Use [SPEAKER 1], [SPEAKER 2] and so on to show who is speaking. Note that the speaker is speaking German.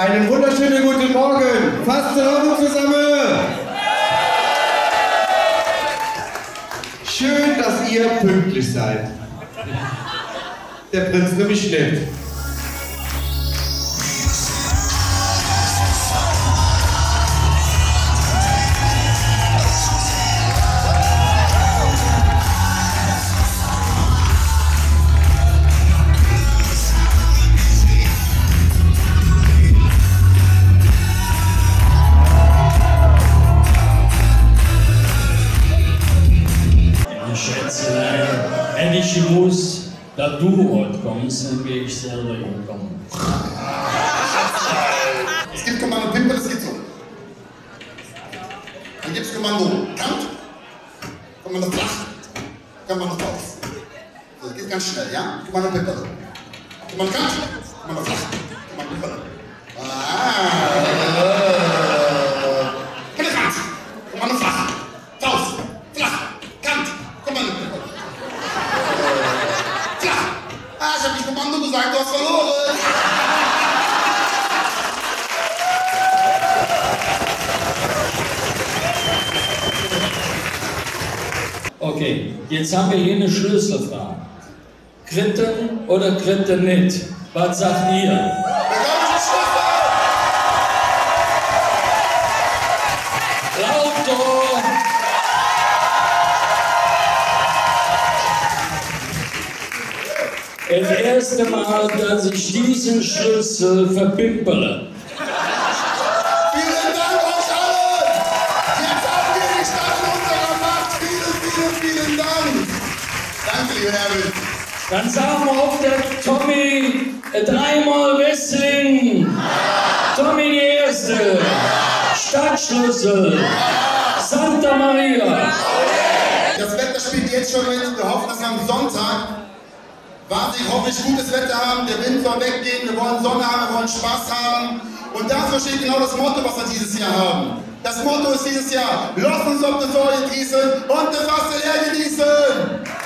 [SPEAKER 1] Einen wunderschönen guten Morgen. Fast zu Hause zusammen. Schön, dass ihr pünktlich seid. Der Prinz nämlich nicht.
[SPEAKER 2] Wenn ich gewusst, dass du heute kommst, dann wäre ich selber gekommen.
[SPEAKER 3] Es gibt Kommando Pimpel, das geht so. Dann gibt es Kommando Kant, Kommando Flach, Kommando Taus. So, das geht ganz schnell, ja? Kommando Pimpel. Kommando Kant, Kommando Flach, Kommando Pimpel. Kant, Kommando Flach, Taus, Flach, Kant, Kommando Pimpel. Ich hab nicht Kommando gesagt, du hast verloren!
[SPEAKER 2] Okay, jetzt haben wir hier eine Schlüsselfrage. Kritten oder Kritten nicht? Was sagt ihr? Lauter! Das erste Mal, dass ich diesen Schlüssel verpimpere.
[SPEAKER 3] Vielen Dank euch allen! Jetzt haben wir die Stadt in unserer Macht. Vielen Dank! Danke, liebe Herren.
[SPEAKER 2] Dann sagen wir auf der Tommy dreimal Wrestling. Tommy die Erste. Stadtschlüssel. Santa Maria.
[SPEAKER 3] Das Wetter spielt jetzt schon mit. Wir hoffen, dass wir am Sonntag wahnsinnig hoffentlich gutes Wetter haben, der Wind soll weggehen, wir wollen Sonne haben, wir wollen Spaß haben. Und dafür steht genau das Motto, was wir dieses Jahr haben. Das Motto ist dieses Jahr: Lass uns auf die Säule gießen und die Fasse leer genießen.